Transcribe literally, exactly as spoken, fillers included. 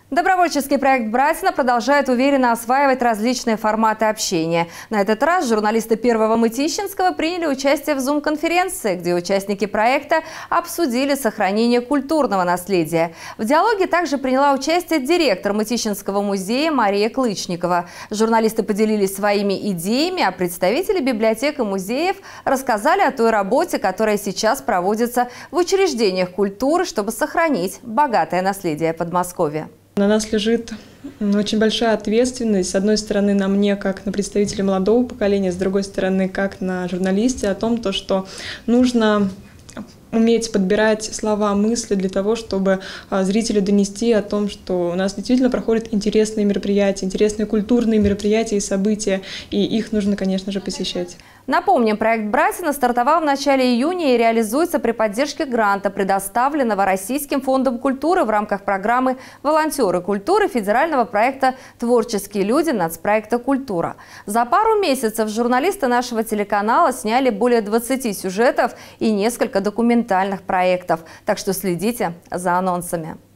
Добровольческий проект «Братина» продолжает уверенно осваивать различные форматы общения. На этот раз журналисты Первого Мытищинского приняли участие в зум-конференции, где участники проекта обсудили сохранение культурного наследия. В диалоге также приняла участие директор Мытищинского музея Мария Клычникова. Журналисты поделились своими идеями, а представители библиотек и музеев рассказали о той работе, которая сейчас проводится в учреждениях культуры, чтобы сохранить богатое наследие Подмосковья. На нас лежит очень большая ответственность, с одной стороны, на мне, как на представителе молодого поколения, с другой стороны, как на журналисте, о том, то, что нужно уметь подбирать слова, мысли для того, чтобы зрителю донести о том, что у нас действительно проходят интересные мероприятия, интересные культурные мероприятия и события, и их нужно, конечно же, посещать. Напомним, проект «Братина» стартовал в начале июня и реализуется при поддержке гранта, предоставленного Российским фондом культуры в рамках программы «Волонтеры культуры» федерального проекта «Творческие люди» нацпроекта «Культура». За пару месяцев журналисты нашего телеканала сняли более двадцати сюжетов и несколько документальных проектов. Так что следите за анонсами.